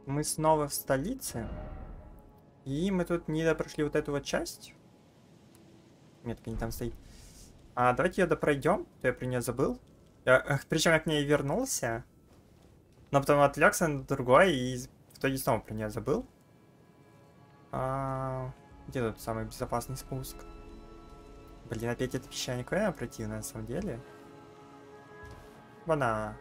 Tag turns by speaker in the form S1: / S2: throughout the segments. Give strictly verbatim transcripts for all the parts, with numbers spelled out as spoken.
S1: Мы снова в столице. И мы тут не прошли вот эту вот часть. Метка не там стоит. А давайте ее допройдем. То я про нее забыл. Я, причем я к ней вернулся. Но потом отвлекся на другой и в итоге снова про нее забыл. А, где тут самый безопасный спуск? Блин, опять это песчаник, наверное, противно на самом деле. Бана.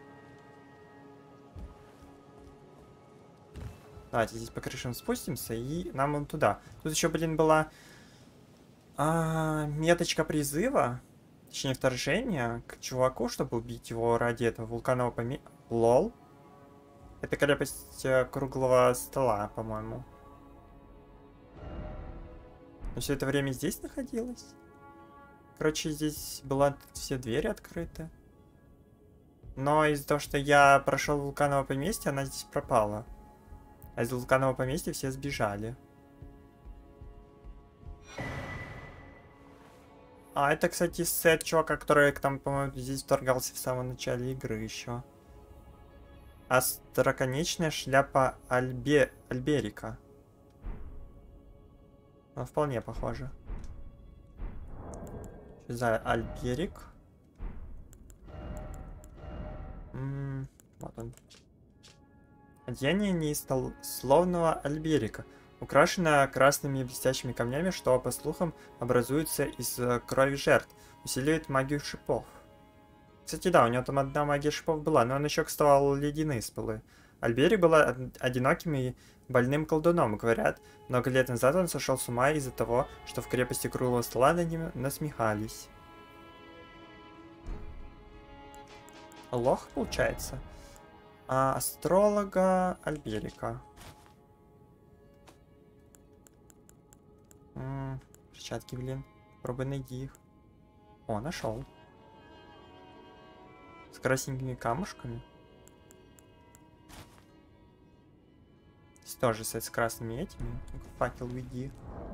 S1: Давайте здесь по крышам спустимся и нам вон туда. Тут еще, блин, была а, меточка призыва, точнее вторжения к чуваку, чтобы убить его ради этого вулканового поме... Лол. Это крепость круглого стола, по-моему. Но все это время здесь находилась. Короче, здесь была все двери открыты. Но из-за того, что я прошел вулкановое поместье, она здесь пропала. А из вулканового поместья все сбежали. А это, кстати, сет чувака, который там, по-моему, здесь вторгался в самом начале игры еще. Остроконечная шляпа Альбе... Альберика. Ну, вполне похоже. Что за Альберик? М -м, вот он. Одеяние неисловного Альберика. Украшено красными блестящими камнями, что, по слухам, образуется из крови жертв. Усиливает магию шипов. Кстати, да, у него там одна магия шипов была, но он еще кстати ледяные спылы. Альберик был одиноким и больным колдуном, говорят. Много лет назад он сошел с ума из-за того, что в крепости круглого стола над ним насмехались. Лох, получается. А астролога Альберика. М -м, перчатки, блин. Пробуй найди их. О, нашел. С красненькими камушками. Здесь тоже сет с красными этими. Факел веди.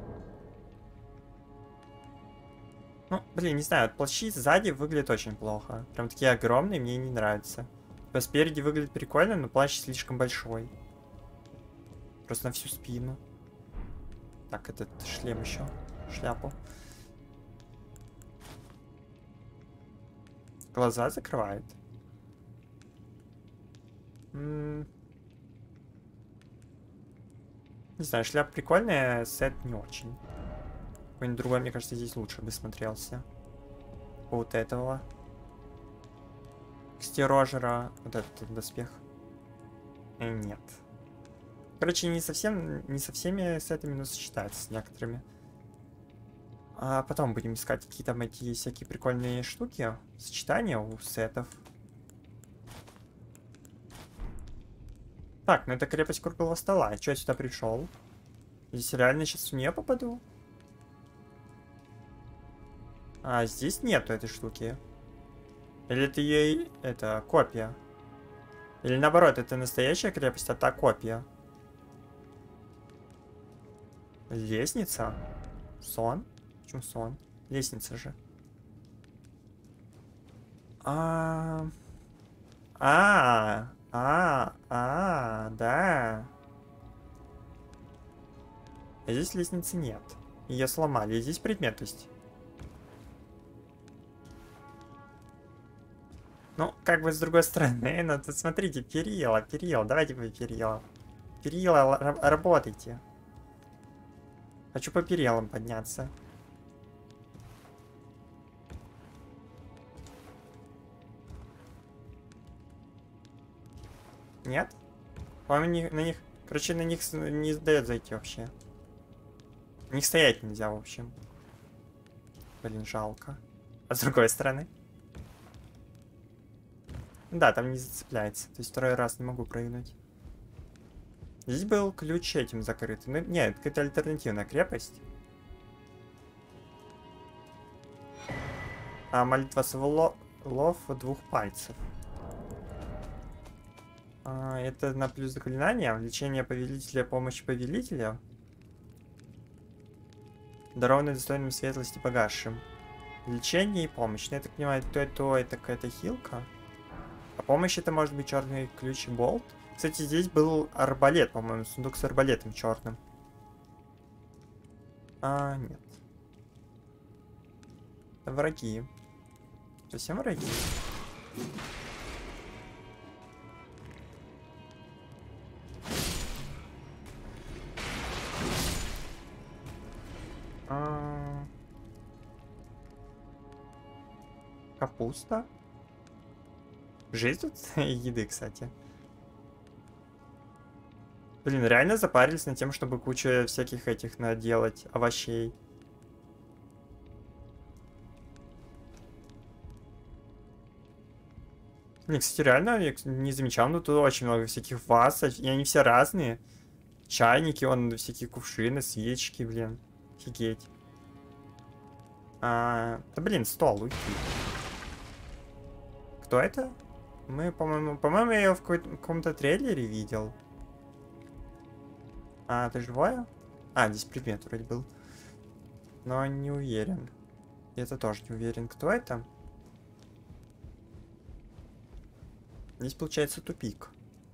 S1: Ну, блин, не знаю, плащи сзади выглядят очень плохо. Прям такие огромные, мне не нравятся. Типа спереди выглядит прикольно, но плащ слишком большой. Просто на всю спину. Так, этот шлем еще. Шляпу. Глаза закрывает. М -м не знаю, шляпа прикольная, сет не очень. Какой-нибудь другой, мне кажется, здесь лучше бы смотрелся. Вот этого. Кстерожера. Вот этот доспех. Э, нет. Короче, не совсем, не со всеми сетами, но сочетается с некоторыми. А потом будем искать какие там эти всякие прикольные штуки. Сочетания у сетов. Так, ну это крепость круглого стола. Че я сюда пришел? Здесь реально сейчас в нее попаду? А, здесь нету этой штуки. Или это ей... Это копия. Или наоборот, это настоящая крепость, а та копия. Лестница? Сон? Почему сон? Лестница же. А, а, а, а, да. А здесь лестницы нет. Ее сломали. И здесь предмет есть. Ну, как бы с другой стороны, ну тут смотрите, перила, перила, давайте вы перила. Перила, работайте. Хочу по перилам подняться. Нет? По-моему, на них... Короче, на них не дает зайти вообще. На них стоять нельзя, в общем. Блин, жалко. А с другой стороны? Да, там не зацепляется. То есть второй раз не могу прыгнуть. Здесь был ключ этим закрытый. Ну, нет, это альтернативная крепость. А молитва сволов двух пальцев. А, это на плюс заклинания. Лечение повелителя, помощь повелителя. Дарованный достойным светлости погасшим. Лечение и помощь. Ну, я так понимаю, то это, то это какая-то хилка. А помощь это может быть черный ключ и болт. Кстати, здесь был арбалет, по-моему, сундук с арбалетом черным. А, нет. Это враги. Совсем враги. А... Капуста. Жизнь тут еды, кстати. Блин, реально запарились над тем, чтобы кучу всяких этих наделать овощей. Блин, кстати, реально я не замечал, но тут очень много всяких ваз, и они все разные. Чайники, вон всякие кувшины, свечки, блин. Офигеть. А, да блин, стол, уйти. Кто это? Мы, по-моему, по-моему, я ее в каком-то трейлере видел. А, ты живая? А, здесь предмет вроде был. Но не уверен. Я-то тоже не уверен, кто это. Здесь получается тупик.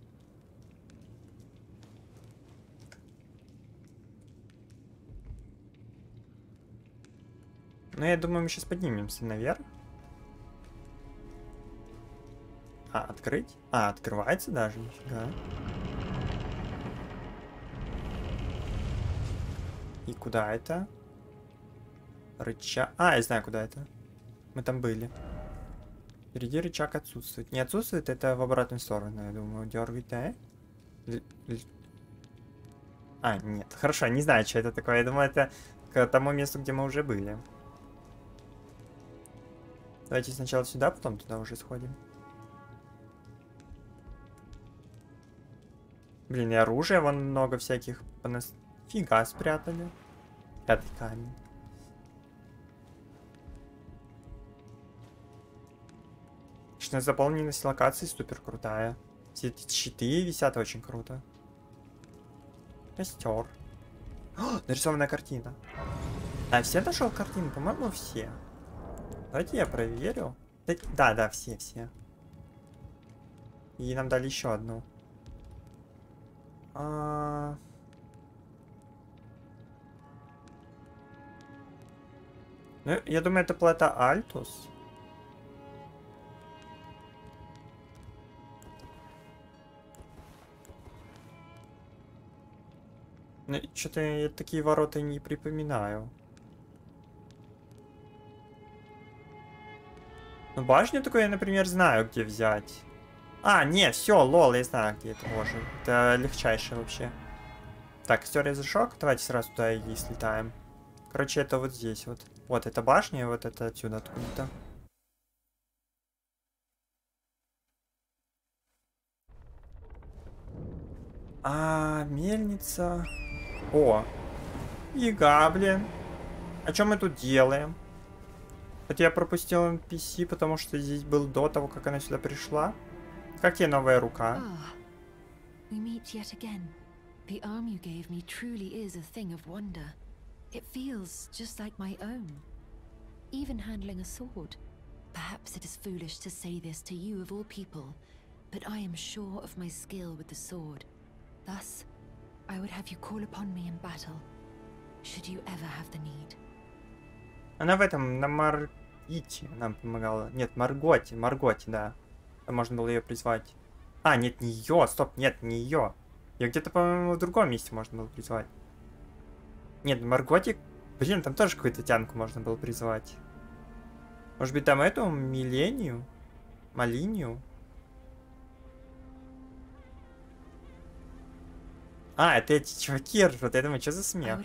S1: Ну, я думаю, мы сейчас поднимемся наверх. А, открыть? А, открывается даже, нифига. И куда это? Рычаг. А, я знаю, куда это. Мы там были. Впереди рычаг отсутствует. Не отсутствует, это в обратную сторону, я думаю. Дергать, да? Л л а, нет. Хорошо, не знаю, что это такое. Я думаю, это к тому месту, где мы уже были. Давайте сначала сюда, потом туда уже сходим. Блин, и оружия вон много всяких. Понас... Фига спрятали. Пятый камень. Конечно, заполненность локации супер крутая. Все эти щиты висят очень круто. Костер. О, нарисованная картина. А все нашел картину? По-моему, все. Давайте я проверю. Да, да, все, все. И нам дали еще одну. А... Ну, я думаю, это плата Альтус. Ну, что-то я такие ворота не припоминаю. Ну, башню такую я, например, знаю, где взять. А, нет, все, лол, я знаю, где это можно. Это легчайшее вообще. Так, история зашок. Давайте сразу туда и слетаем. Короче, это вот здесь вот. Вот эта башня, и вот это отсюда откуда-то. А, мельница. О, яга, блин. А что мы тут делаем? Это я пропустил эн пи си, потому что здесь был до того, как она сюда пришла. Как тебе новая рука?
S2: We meet yet again. The arm you gave me truly is a thing of wonder. It feels just like my own. Even handling a sword. Perhaps it is foolish to say this to you of all people, but I am sure of my skill with the sword. Thus, I would have you call upon me in battle, should you ever have the need.
S1: Она в этом, на Маргите нам помогала. Нет, Марготе, Марготе, да. Там можно было ее призвать. А, нет, не ее, стоп, нет, не ее. Ее где-то, по-моему, в другом месте можно было призвать. Нет, Марготе, блин, там тоже какую-то тянку можно было призвать. Может быть, там эту, Милению? Малинию? А, это эти чуваки ржут, я думаю, что за смех?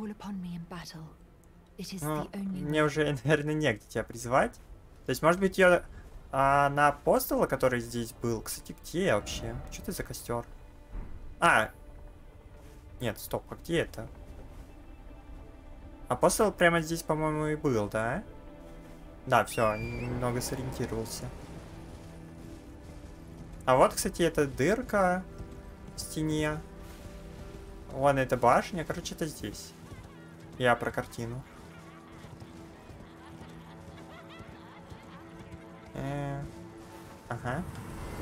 S1: Ну, мне уже, наверное, негде тебя призвать. То есть, может быть, ее а, на апостола, который здесь был. Кстати, где я вообще? Что это за костер? А! Нет, стоп, а где это? Апостол прямо здесь, по-моему, и был, да? Да, все, немного сориентировался. А вот, кстати, эта дырка в стене. Вон эта башня. Короче, это здесь. Я про картину. Э -э ага.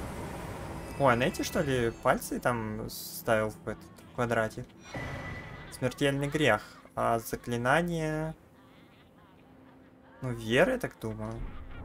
S1: Ой, на эти, что ли, пальцы там ставил в этот квадрате? Смертельный грех. А заклинание... Ну, веры, я так думаю.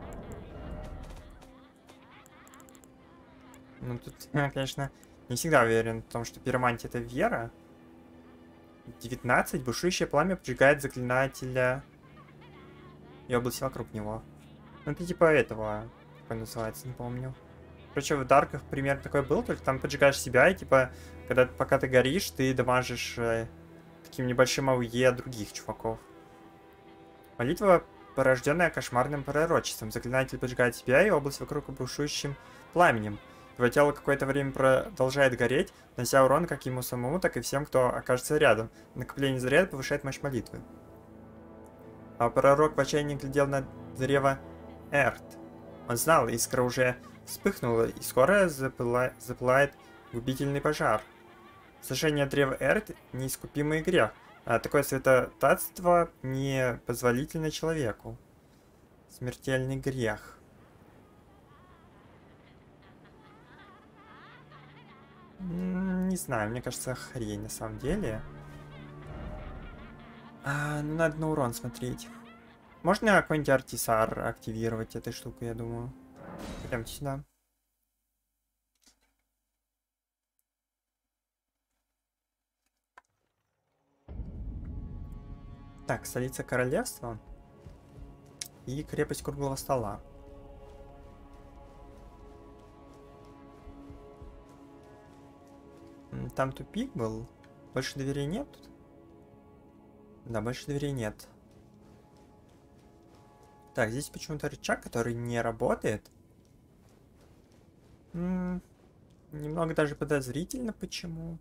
S1: Ну, тут я, конечно, не всегда уверен в том, что пиромантия — это вера. девятнадцать. Бушующее пламя поджигает заклинателя и области вокруг него. Ну, это типа этого, как он называется, не помню. Короче, в Дарках примерно такой был, только там поджигаешь себя, и типа, когда пока ты горишь, ты дамажишь э, таким небольшим АУЕ других чуваков. Молитва, порожденная кошмарным пророчеством. Заклинатель поджигает себя и область вокруг бушующим пламенем. Твое тело какое-то время продолжает гореть, нанося урон как ему самому, так и всем, кто окажется рядом. Накопление заряда повышает мощь молитвы. А пророк в отчаянии глядел на древо Эрт. Он знал, искра уже вспыхнула, и скоро запыла... запылает губительный пожар. Сожжение древа Эрт — неискупимый грех, а такое святотатство непозволительно человеку. Смертельный грех. Не знаю, мне кажется, хрень на самом деле. А, ну, надо на урон смотреть. Можно какой-нибудь артисар активировать этой штукой, я думаю. Пойдемте сюда. Так, столица королевства. И крепость круглого стола. Там тупик был. Больше дверей нет? Да, больше дверей нет. Так, здесь почему-то рычаг, который не работает. М-м, немного даже подозрительно, почему.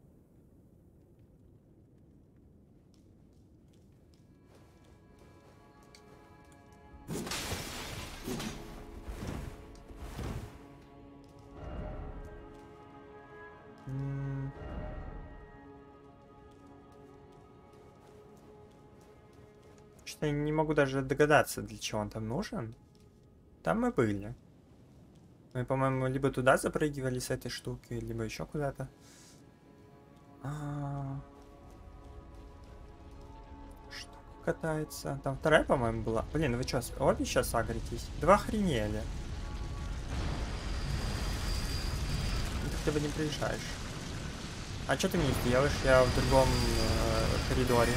S1: М-м. Что-то я не могу даже догадаться, для чего он там нужен. Там мы были. Мы, по-моему, либо туда запрыгивали с этой штуки, либо еще куда-то. А-а-а. Штука катается. Там вторая, по-моему, была. Блин, вы что, обе сейчас агритесь? Два охренели. Ты хотя бы не приезжаешь. А что ты мне сделаешь? Я в другом э, коридоре.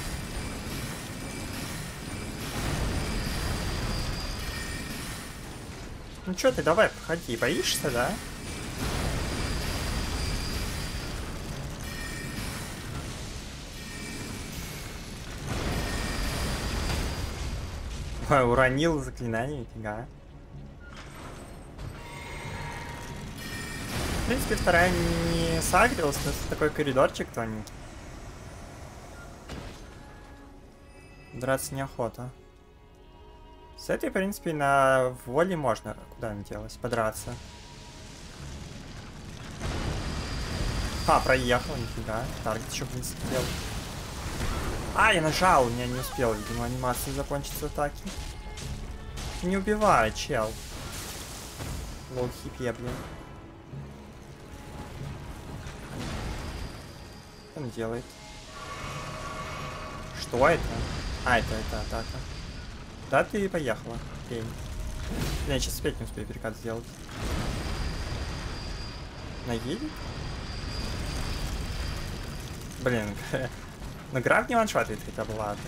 S1: Ну чё ты, давай, проходи. Боишься, да? Ой, уронил заклинание, нифига. В принципе, вторая не сагрилась, но это такой коридорчик тоненький. Драться неохота. С этой, в принципе, на воле можно. Куда она делась? Подраться. А, проехал, нифига. Таргет еще, в принципе, делал. А, я нажал, у меня не успел, видимо, анимация закончится атаки. Не убивай, чел. Лоу хипе, блин. Что он делает? Что это? А, это, это атака. Да, ты поехала. Хрень. Я сейчас опять не успею перекат сделать. Наедет? Блин, ну граф не ваншотает хотя бы, ладно.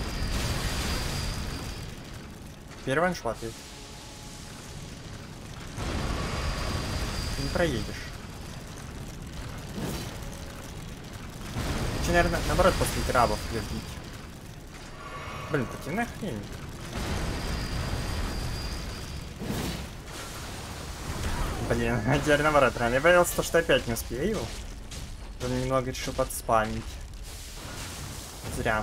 S1: Теперь ваншотает. Не проедешь. Лучше, наверное, наоборот, после крабов любить. Блин, противная хрень. Блин, теперь наоборот, рано. Я боялся, что опять не успею. Он немного решил подспамить. Зря.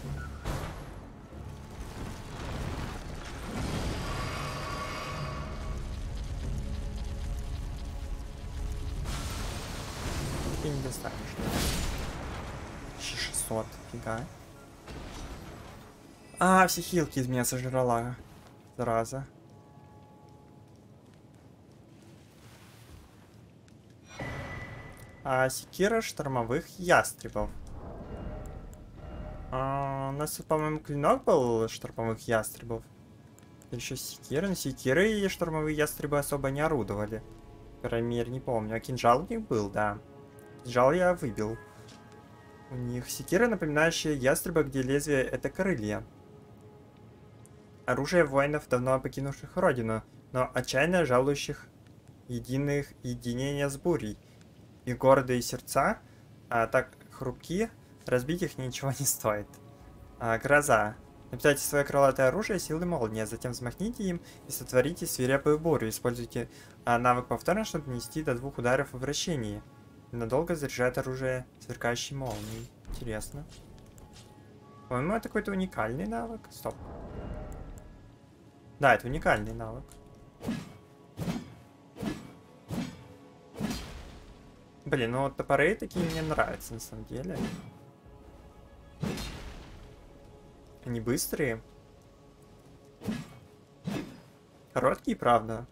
S1: Ты не достанешь. шестьсот, фига. А, все хилки из меня сожрала. Зараза. А, секира штормовых ястребов. А, у нас, по-моему, клинок был штормовых ястребов. Или еще секира. Но секиры и штормовые ястребы особо не орудовали. По крайней мере, не помню. А кинжал у них был, да. Кинжал я выбил. У них секира, напоминающая ястреба, где лезвие — это крылья. Оружие воинов, давно покинувших родину, но отчаянно жалующих единых единения с бурей. И гордые сердца, а так хрупкие, разбить их ничего не стоит. А, гроза. Напитайте свое крылатое оружие силой молнии, а затем взмахните им и сотворите свирепую бурю. Используйте а, навык повторно, чтобы нанести до двух ударов в вращении. И надолго заряжает оружие сверкающей молнией. Интересно. По-моему, это какой-то уникальный навык. Стоп. Да, это уникальный навык. Блин, ну вот топоры такие мне нравятся на самом деле. Они быстрые. Короткие, правда.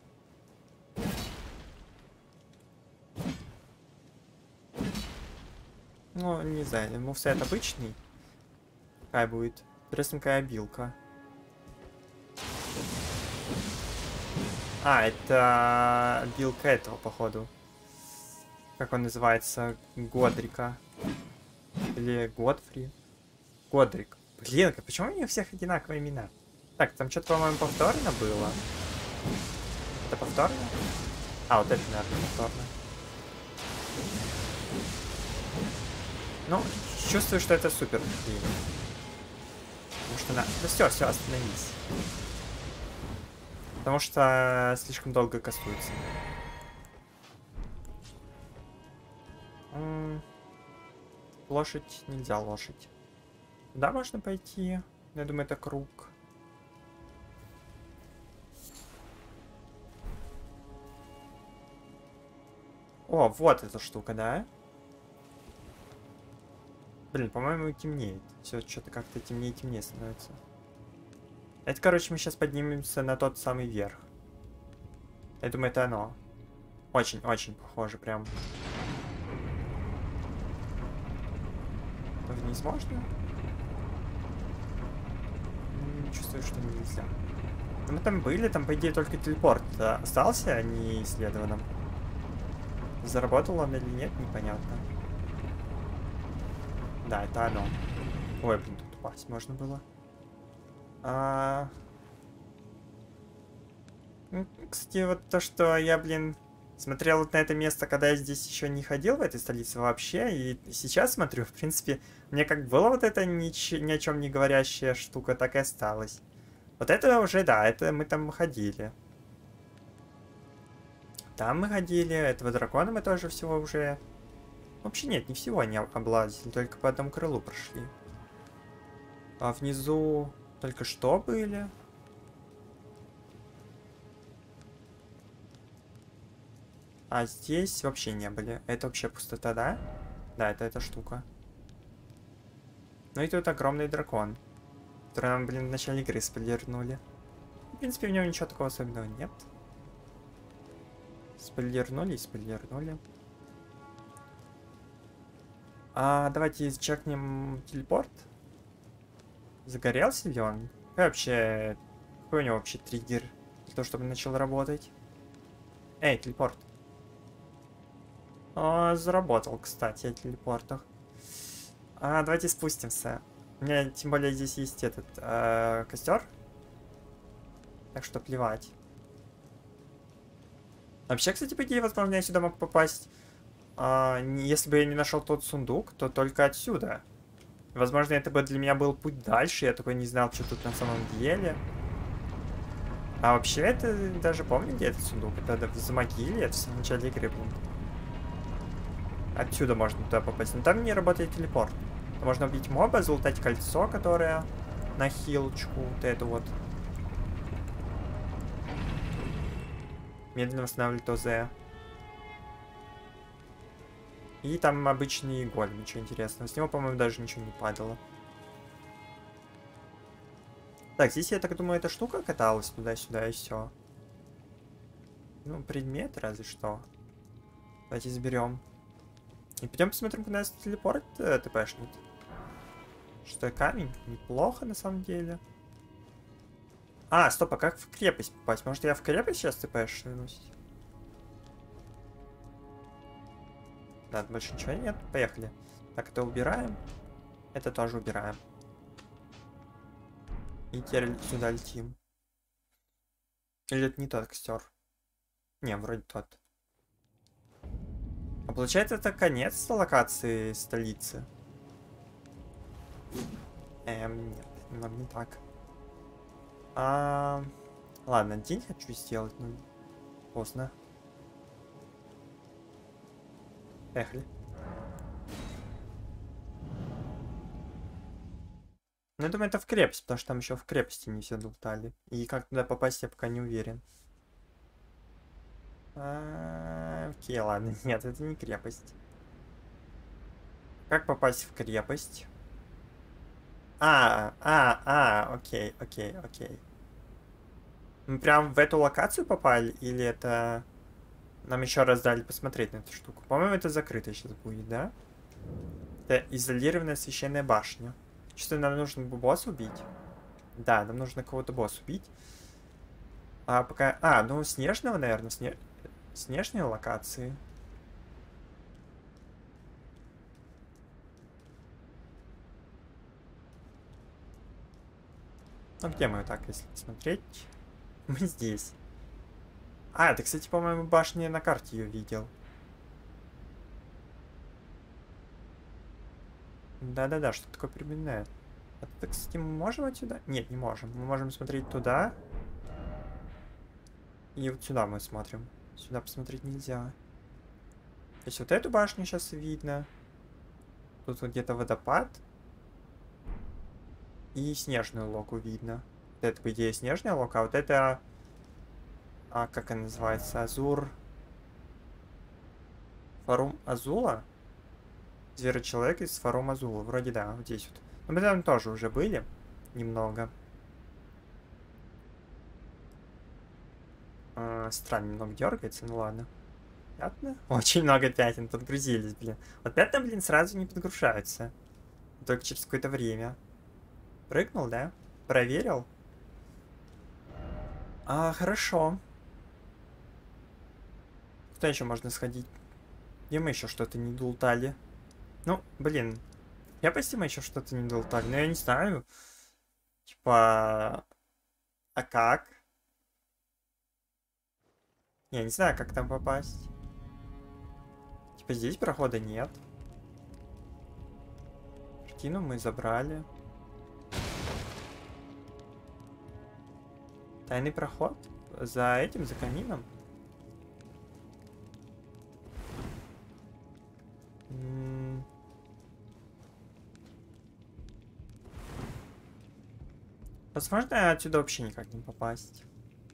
S1: Ну, не знаю, мувсет обычный. Какая будет? Интересно, какая обилка. А, это билка этого, походу. Как он называется? Годрика. Или Годфри? Годрик. Блин, почему у них всех одинаковые имена? Так, там что-то, по-моему, повторно было. Это повторно? А, вот это, наверное, повторно. Ну, чувствую, что это супер. Потому что на... Ну все, все, остановись. Потому что слишком долго кастуется. М-м- лошадь нельзя, лошадь. Куда можно пойти? Я думаю, это круг. О, вот эта штука, да? Блин, по-моему, темнеет. Все что-то как-то темнее и темнее становится. Это, короче, мы сейчас поднимемся на тот самый верх. Я думаю, это оно. Очень-очень похоже, прям. Вниз можно? Чувствую, что нельзя. Мы там были, там, по идее, только телепорт остался, а не исследованным. Заработал он или нет, непонятно. Да, это оно. Ой, блин, тут упасть можно было. А... Ну, кстати, вот то, что я, блин, смотрел вот на это место, когда я здесь еще не ходил, в этой столице вообще, и сейчас смотрю, в принципе, мне как было вот эта ни, ни о чем не говорящая штука, так и осталась. Вот это уже, да, это мы там ходили. Там мы ходили, этого дракона мы тоже всего уже... Вообще нет, не всего не облазили, только по одному крылу прошли. А внизу только что были. А здесь вообще не были. Это вообще пустота, да? Да, это эта штука. Ну и тут огромный дракон, который нам, блин, в начале игры спойлернули. В принципе, в нем ничего такого особенного нет. Спойлернули и спойлернули. А, давайте чекнем телепорт. Загорелся ли он? Какой вообще... Какой у него вообще триггер для того, чтобы начал работать? Эй, телепорт. О, заработал, кстати, о телепортах. А, давайте спустимся. У меня, тем более, здесь есть этот э, костер. Так что плевать. Вообще, кстати, по идее, возможно, я сюда мог попасть. А, если бы я не нашел тот сундук, то только отсюда. Возможно, это бы для меня был путь дальше. Я такой не знал, что тут на самом деле. А вообще, это даже помню, где этот сундук. Это в Замогиле, это в начале игры, блин. Отсюда можно туда попасть. Но там не работает телепорт. Можно убить моба, залутать кольцо, которое на хилочку. Вот это вот. Медленно восстанавливает ОЗ. И там обычный голем, ничего интересного. С него, по-моему, даже ничего не падало. Так, здесь, я так думаю, эта штука каталась туда-сюда и все. Ну, предмет разве что. Давайте заберем. И пойдем посмотрим, куда нас телепорт э, тпшнет. Что камень? Неплохо на самом деле. А, стоп, а как в крепость попасть? Может, я в крепость сейчас тпшнусь? Да, больше ничего нет. Поехали. Так, это убираем. Это тоже убираем. И теперь сюда летим. Или это не тот костер? Не, вроде тот. А получается, это конец локации столицы? Эм, нет, нам не так. А, ладно, день хочу сделать, но поздно. Поехали. Ну, я думаю, это в крепость, потому что там еще в крепости не все долтали. И как туда попасть, я пока не уверен. А, окей, ладно. Нет, это не крепость. Как попасть в крепость? А, а, а, окей, окей, окей. Мы прям в эту локацию попали? Или это... Нам еще раз дали посмотреть на эту штуку? По-моему, это закрыто сейчас будет, да? Это изолированная священная башня. Что нам нужно босса убить? Да, нам нужно кого-то босса убить. А пока... А, ну снежного, наверное, сне... снежные локации. Ну где мы так, если смотреть? Мы здесь. А, это, кстати, по-моему, башня на карте ее видел. Да-да-да, что такое припоминает. Это, кстати, мы можем отсюда? Нет, не можем. Мы можем смотреть туда. И вот сюда мы смотрим. Сюда посмотреть нельзя. То есть вот эту башню сейчас видно. Тут вот где-то водопад. И снежную локу видно. Вот это, по идее, снежная лока, а вот это... А как она называется? Азур... Форум Азула? Зверочеловек из Форум Азула. Вроде да, вот здесь вот. Но мы там тоже уже были. Немного. А, странно, немного дергается, ну ладно. Пятна? Очень много пятен подгрузились, блин. Вот пятна, блин, сразу не подгружаются. Только через какое-то время. Прыгнул, да? Проверил? А, хорошо. Куда еще можно сходить? Где мы еще что-то не долтали? Ну, блин. Я почти мы еще что-то не долтали, но я не знаю. Типа... А как? Я не знаю, как там попасть. Типа здесь прохода нет. Картину мы забрали. Тайный проход? За этим, за камином? М-м- Возможно, отсюда вообще никак не попасть.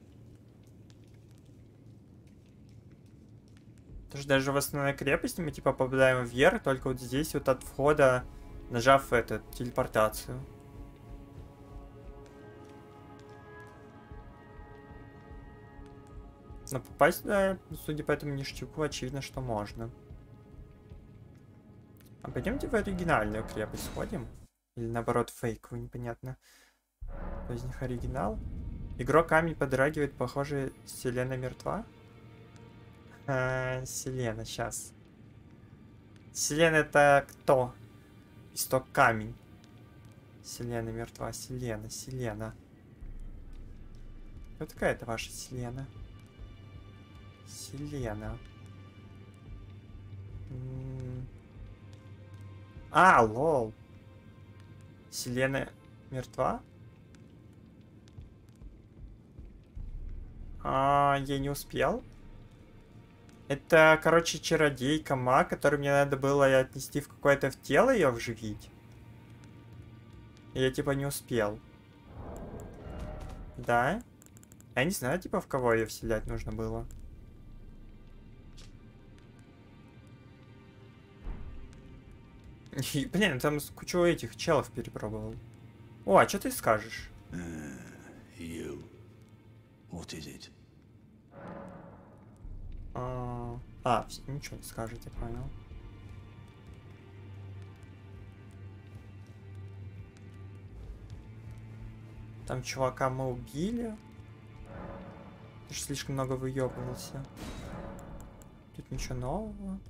S1: Потому что даже в основной крепости мы типа попадаем вверх, только вот здесь вот от входа, нажав эту телепортацию. Но попасть, да, судя по этому ништяку, очевидно, что можно. А пойдемте в оригинальную крепость сходим. Или наоборот фейковую, непонятно. Кто из них оригинал? Игрок камень подрагивает, похоже, Селена мертва. А, Селена, сейчас. Селена это кто? Исток камень. Селена мертва. Селена, Селена. Кто такая это ваша Селена? Селена. М-м. А, лол. Селена мертва? А, я не успел. Это, короче, чародейка, маг, который мне надо было отнести в какое-то в тело ее вживить. И я типа не успел. Да? Я не знаю, типа, в кого ее вселять нужно было. И, блин, там кучу этих челов перепробовал. О, а что ты скажешь?
S3: Uh, you. What is it?
S1: А, а, ничего не скажет, я понял. Там чувака мы убили. Ты же слишком много выебывался. Тут ничего нового.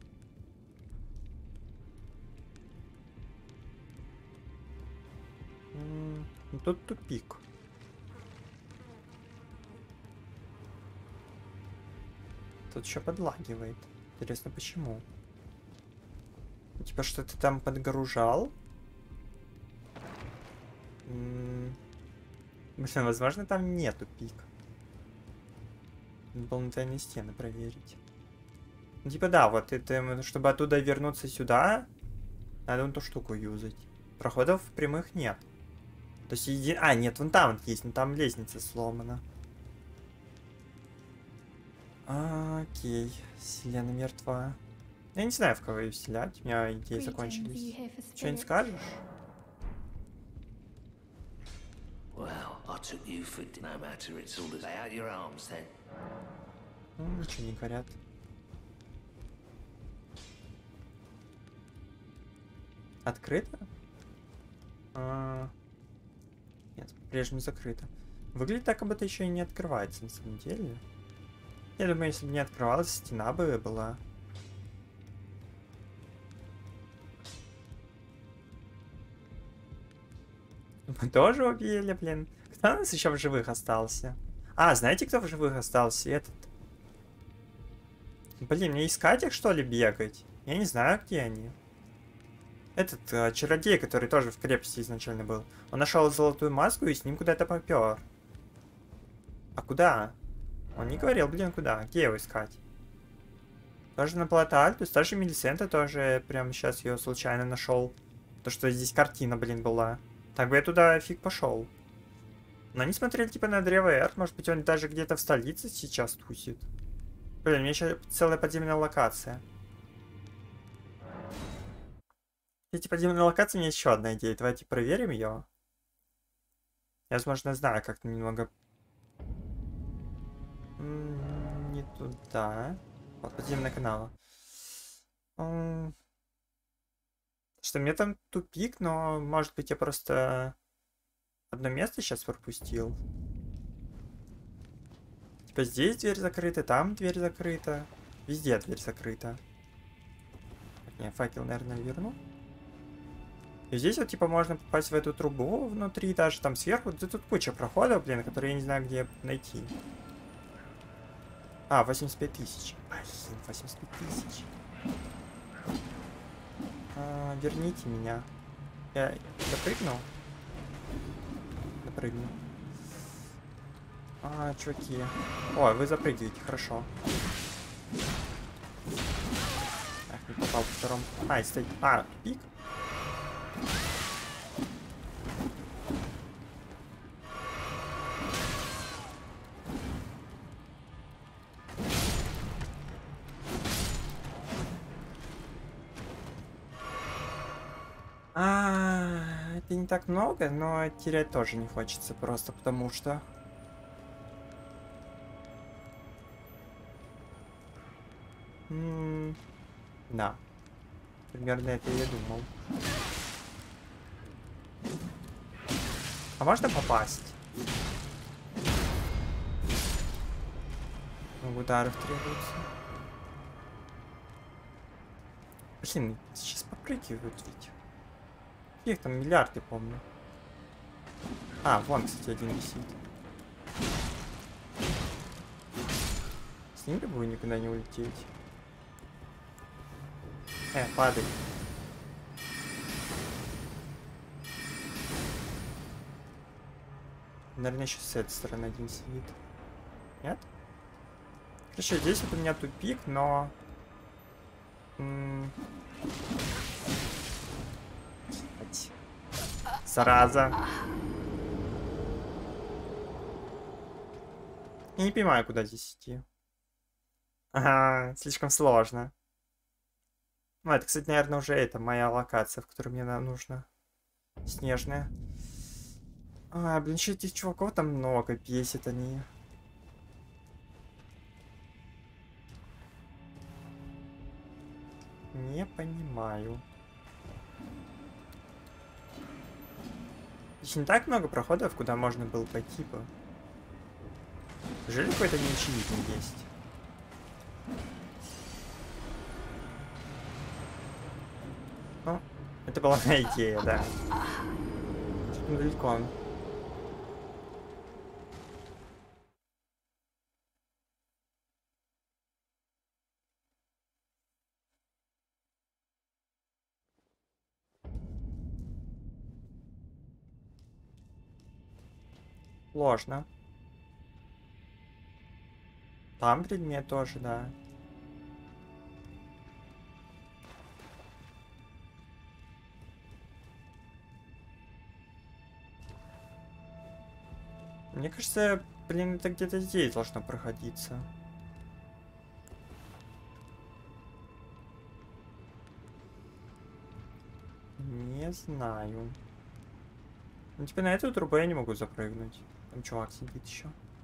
S1: М, ну тут тупик. Тут еще подлагивает. Интересно, почему? Типа, что ты там подгружал? М, Блин, возможно, там нету пика. Надо было на тайные стены проверить. Ну, типа, да, вот это, чтобы оттуда вернуться сюда, надо вон ту штуку юзать. Проходов прямых нет. То есть, еди... а, нет, вон там вот есть, но там лестница сломана. А, окей, Селена мертва. Я не знаю, в кого ее вселять, у меня идеи закончились. Что не скажешь?
S3: Well, I took you for no matter. It's all lay out your arms then.
S1: Ну, ничего не говорят. Открыто? А... Нет, по-прежнему закрыто. Выглядит так, как будто еще и не открывается на самом деле. Я думаю, если бы не открывалась, стена бы была. Мы тоже убили, блин. Кто у нас еще в живых остался? А, знаете, кто в живых остался? Этот. Блин, мне искать их, что ли, бегать? Я не знаю, где они. Этот э, чародей, который тоже в крепости изначально был. Он нашел золотую маску и с ним куда-то попер. А куда? Он не говорил, блин, куда? Где его искать? Тоже на Плата Альтус, даже Мелисента тоже прям сейчас ее случайно нашел. То, что здесь картина, блин, была. Так бы я туда фиг пошел. Но они смотрели типа на древо Эрт, может быть он даже где-то в столице сейчас тусит. Блин, у меня еще целая подземная локация. Эти подземные локации, у меня еще одна идея. Давайте проверим ее. Я, возможно, знаю, как-то немного... М, не туда. Вот, подземный канал. М, Что, мне там тупик, но, может быть, я просто одно место сейчас пропустил. Типа здесь дверь закрыта, там дверь закрыта. Везде дверь закрыта. Так, не, факел, наверное, верну. И здесь вот, типа, можно попасть в эту трубу внутри, даже там сверху. Да тут куча проходов, блин, которые я не знаю, где найти. А, восемьдесят пять тысяч. Блин, восемьдесят пять тысяч. А, верните меня. Я допрыгнул? Допрыгнул. А, чуваки. О, вы запрыгиваете, хорошо. Ах, не попал по второму. А, стоит. А, пик. А, это не так много, но терять тоже не хочется, просто потому что... М, да. Примерно это я думал. А можно попасть? Много ударов требуется. Блин, сейчас попрыгивают ведь. Их там миллиард, я помню. А, вон, кстати, один висит. С ним бы никуда не улететь. Э, падай. Наверное, еще с этой стороны один сидит. Нет? Короче, здесь вот у меня тупик, но... М, Зараза. Я не понимаю, куда здесь идти. Ага, слишком сложно. Ну, это, кстати, наверное, уже это моя локация, в которой мне нужно. Снежная. А, блин, еще этих чуваков там много, бесит они. Не понимаю. Здесь не так много проходов, куда можно было пойти бы. Неужели какой-то неочевидный есть? Ну, это была моя идея, да. Что-то далеко. Сложно. Там предмет тоже, да. Мне кажется, блин, это где-то здесь должно проходиться. Не знаю. Ну, типа на эту трубу я не могу запрыгнуть. Там чувак сидит еще.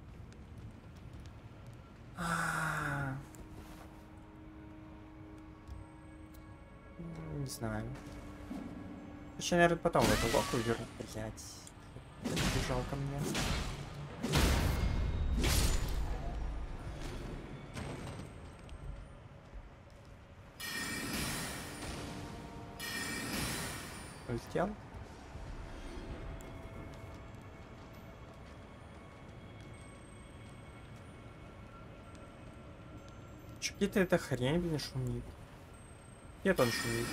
S1: А-а-а. Не знаю. Еще, наверное, потом в эту локу верну. Блять. Бежал ко мне. Улетел. Че, где-то эта хрень, блин, шумит. Где-то он шумит.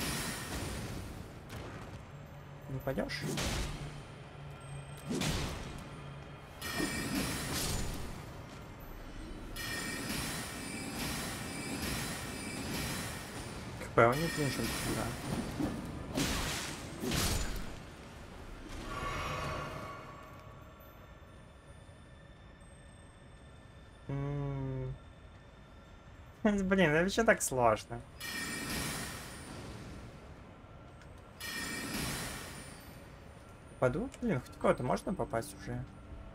S1: Не пойдешь? КП у них, блин, что-то сюда. Блин, это вообще так сложно. Попаду? Блин, хоть кого-то можно попасть уже?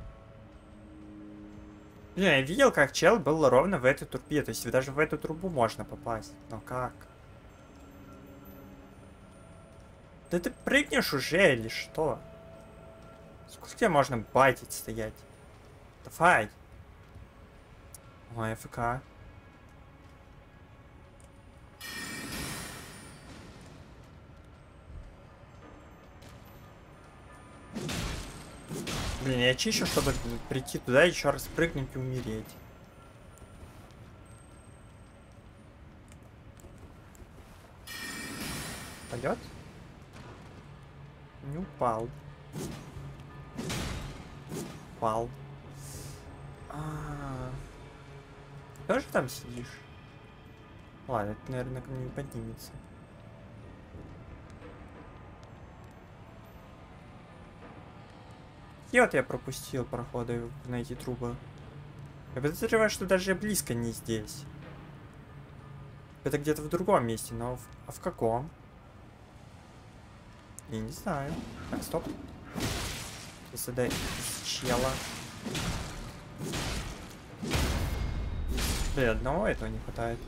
S1: Блин, я видел, как чел был ровно в этой трубе. То есть даже в эту трубу можно попасть. Но как? Да ты прыгнешь уже или что? Сколько тебе можно байтить стоять? Давай. Ой, АФК. Блин, я чищу, чтобы прийти туда, еще раз прыгнуть и умереть. Пойдет? Не упал. Упал. А-а-а. Тоже там сидишь? Ладно, это, наверное, ко мне не поднимется. И вот я пропустил проходы на эти трубы. Я подозреваю, что даже близко не здесь. Это где-то в другом месте, но в... А в каком? Я не знаю. Так, стоп. Задай чела. Блин, одного этого не хватает.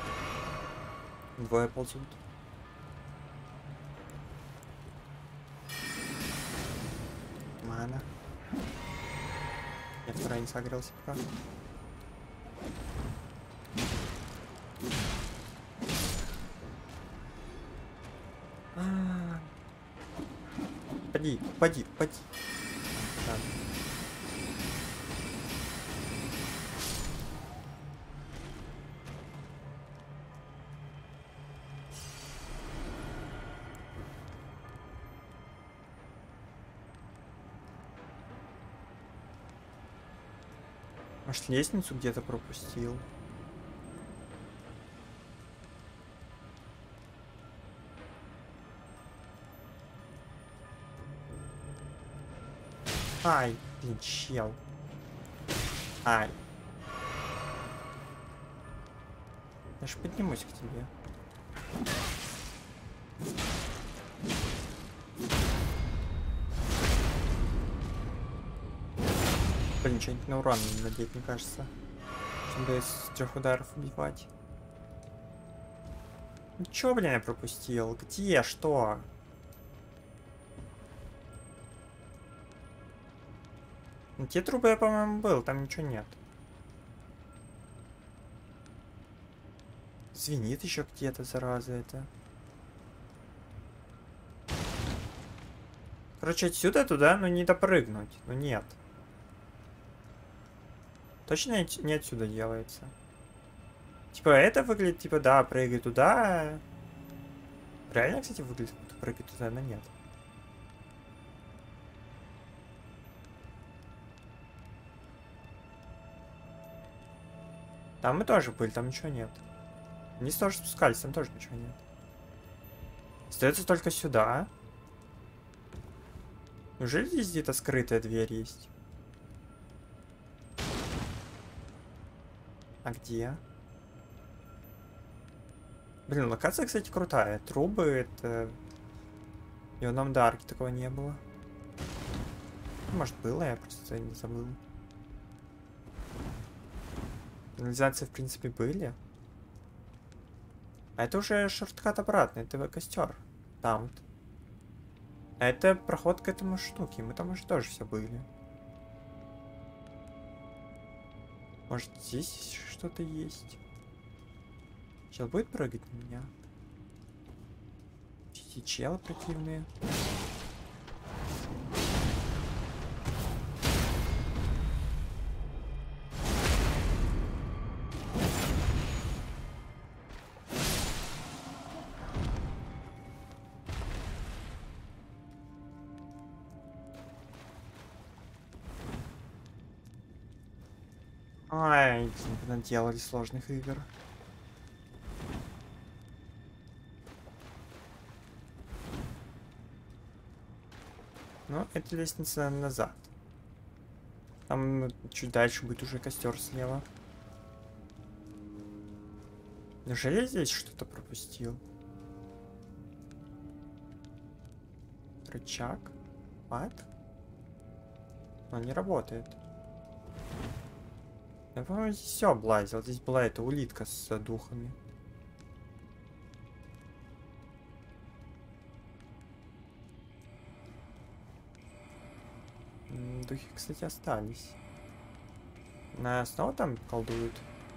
S1: Двое ползут. Мана. Я второй не согрелся пока. А-а-а. Поди, поди, поди. Так. Может, лестницу где-то пропустил? Ай, блин, чел. Ай. Я ж поднимусь к тебе. Блин, что-нибудь на урон надеть, мне кажется. Чтобы из трех ударов убивать. Ну чё, блин, я пропустил? Где? Что? Ну, те трубы я, по-моему, был, там ничего нет. Звенит еще где-то, зараза это. Короче, отсюда туда, ну не допрыгнуть. Ну нет. Точно не отсюда делается. Типа это выглядит, типа, да, прыгай туда. Реально, кстати, выглядит, будто прыгай туда, но нет. Там мы тоже были, там ничего нет. Вниз тоже спускались, там тоже ничего нет. Остается только сюда. Неужели здесь где-то скрытая дверь есть? А где? Блин, локация, кстати, крутая. Трубы, это... И в Ном Дарке такого не было. Может, было, я просто не забыл. Канализации, в принципе, были. А это уже шорткат обратно, это костер. Там вот. А это проход к этому штуке. Мы там уже тоже все были. Может, здесь что-то есть? Чел будет прыгать на меня? Эти челы противные. Ай, не наделали сложных игр. Ну, это лестница назад. Там чуть дальше будет уже костер слева. Неужели я здесь что-то пропустил? Рычаг. What? Он не работает. Я, по-моему, здесь все облазил. Здесь была эта улитка с духами. Духи, кстати, остались. На снова там колдуют.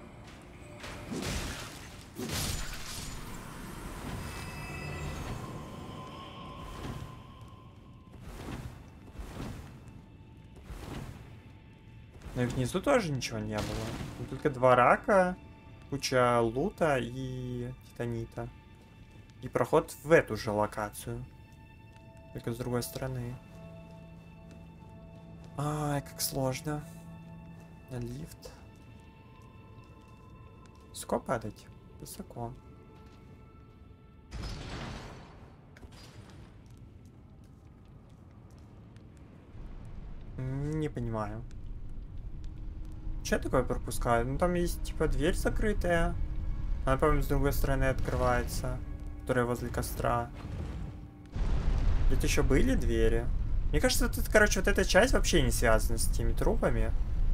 S1: Но и внизу тоже ничего не было. Тут только два рака, куча лута и титанита. И проход в эту же локацию. Только с другой стороны. Ай, как сложно. На лифт. Высоко падать? Высоко. Не понимаю. Че такое пропускаю? Ну там есть типа дверь закрытая. Она, по-моему, с другой стороны открывается. Которая возле костра. Тут еще были двери. Мне кажется, тут, короче, вот эта часть вообще не связана с теми трупами.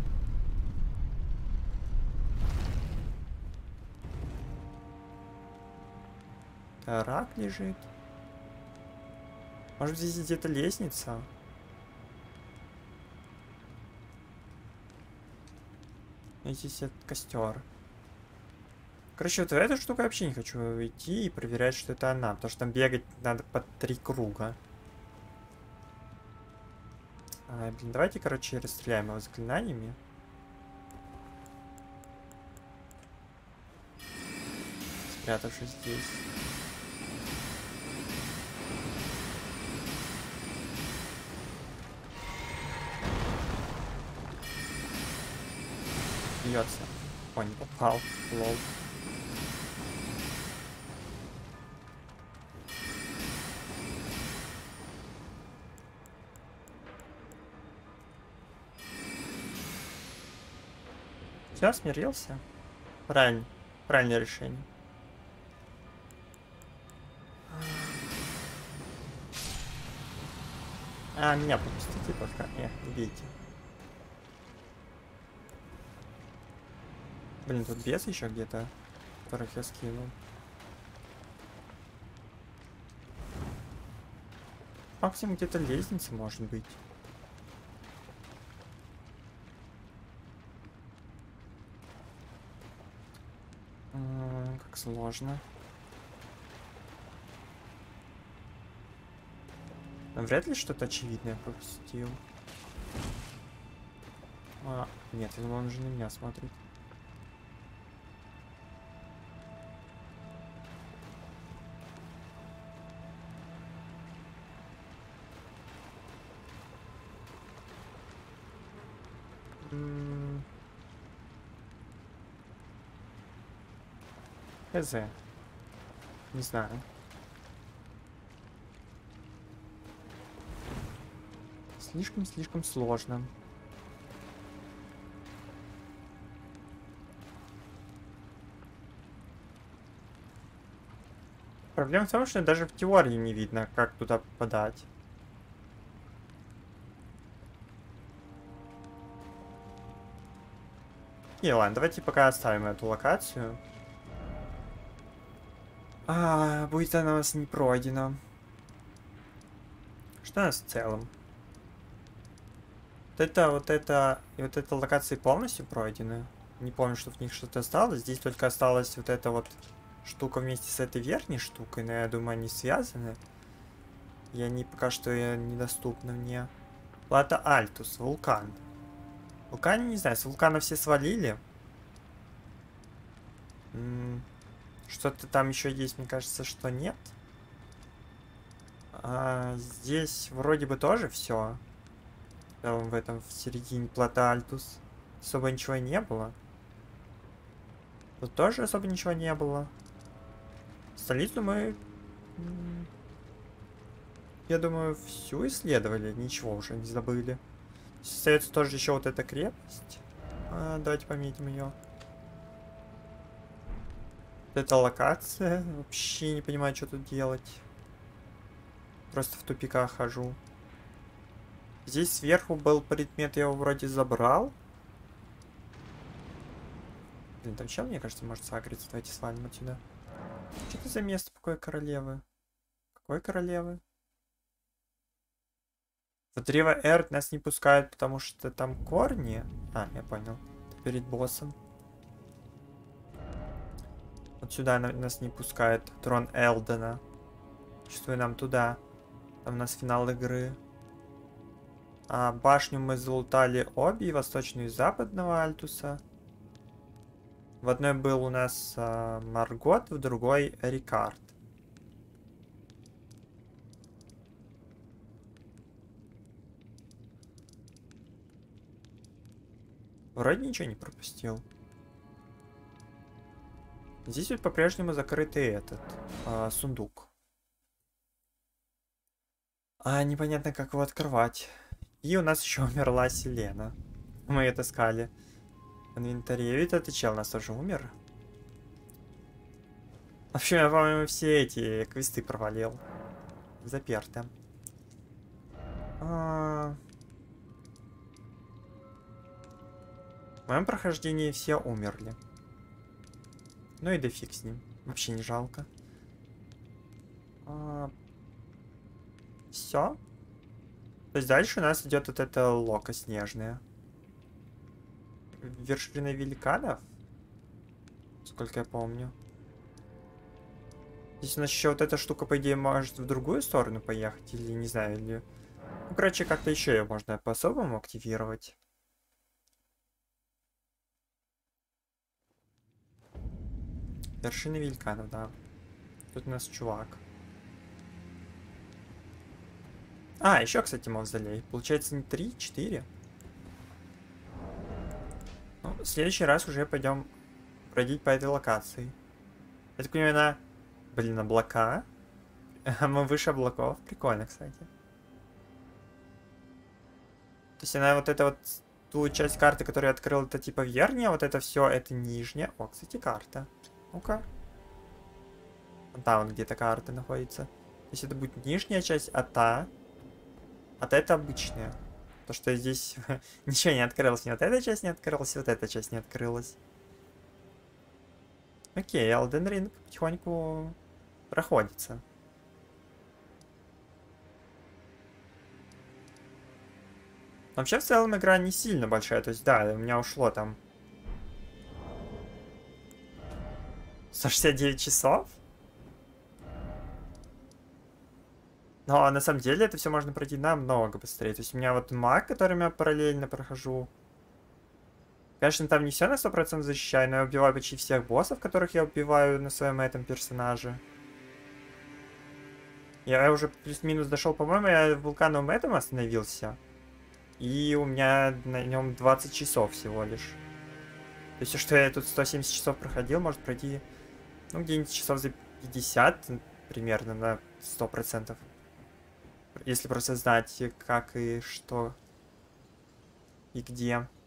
S1: Рак лежит. Может, здесь где-то лестница? И здесь этот костер. Короче, вот в эту штуку я вообще не хочу идти и проверять, что это она. Потому что там бегать надо по три круга. А, блин, давайте, короче, расстреляем его заклинаниями. Спрятавшись здесь. Бьется. О, не попал. Лол. Все, смирился? Правильно. Правильное решение. А, меня пропустите только. Эх, убейте. Блин, тут бес еще где-то, которых я скинул. Максимум где-то лестница может быть. сложно. Но вряд ли что-то очевидное пропустил. А, нет, он же на меня смотрит. Хз. Не знаю. Слишком-слишком сложно. Проблема в том, что даже в теории не видно, как туда попадать. И ладно, давайте пока оставим эту локацию. А, будет она у нас не пройдена. Что у нас в целом? Вот это, вот это, и вот эта локации полностью пройдены. Не помню, что в них что-то осталось. Здесь только осталась вот эта вот штука вместе с этой верхней штукой, но я думаю, они связаны. И они пока что недоступны мне. Плата Альтус, вулкан. Вулкан, не знаю, с вулкана все свалили. Что-то там еще есть, мне кажется, что нет. А, здесь вроде бы тоже все. В этом, в середине плата Альтус. Особо ничего не было. Тут тоже особо ничего не было. Столицу мы, я думаю, всю исследовали. Ничего уже не забыли. Остается тоже еще вот эта крепость. А, давайте пометим ее. Вот эта локация. Вообще не понимаю, что тут делать. Просто в тупиках хожу. Здесь сверху был предмет, я его вроде забрал. Блин, там чел, мне кажется, может сагриться. Давайте свалим отсюда. Что это за место какой королевы? Какой королевы? В древо Эрт нас не пускают, потому что там корни. А, я понял. Перед боссом. Вот сюда нас не пускает трон Элдена. Чувствую, нам туда. Там у нас финал игры. А, башню мы залутали обе, и восточную, и западного Альтуса. В одной был у нас а, Маргот, в другой Рикард. Вроде ничего не пропустил. Здесь вот по-прежнему закрытый этот а, сундук. А непонятно, как его открывать. И у нас еще умерла Селена. Мы это искали. В инвентаре. Ведь этот чел у нас тоже умер. В общем, я, по-моему, все эти квесты провалил. Заперто. А... В моем прохождении все умерли. Ну и да фиг с ним. Вообще не жалко. А... Все. То есть дальше у нас идет вот эта лока снежная. Вершина великанов? Сколько я помню. Здесь у нас еще вот эта штука, по идее, может в другую сторону поехать. Или не знаю, или... Ну, короче, как-то еще ее можно по-особому активировать. Вершина великанов, да. Тут у нас чувак. А, еще, кстати, мавзолей. Получается не три, четыре. Ну, в следующий раз уже пойдем бродить по этой локации. Я так понимаю, на... Блин, облака. Мы выше облаков. Прикольно, кстати. То есть она вот эта вот... Ту часть карты, которую я открыл, это типа верхняя, вот это все, это нижняя. О, кстати, карта. Ну-ка. Там вот где-то карта находится. То есть это будет нижняя часть, а та... А то это обычная. То, что здесь ничего не открылось. Ни вот эта часть не открылась, и вот эта часть не открылась. Окей, Elden Ring потихоньку проходится. Вообще, в целом, игра не сильно большая. То есть, да, у меня ушло там сто шестьдесят девять часов? Но на самом деле это все можно пройти намного быстрее. То есть у меня вот маг, которым я параллельно прохожу. Конечно, там не все на сто процентов защищаю, но я убиваю почти всех боссов, которых я убиваю на своем этом персонаже. Я уже плюс-минус дошел, по-моему, я в вулкановом этом остановился. И у меня на нем двадцать часов всего лишь. То есть, что я тут сто семьдесят часов проходил, может пройти, ну, где-нибудь часов за пятьдесят, примерно, на сто процентов. Если просто знать, как и что и где.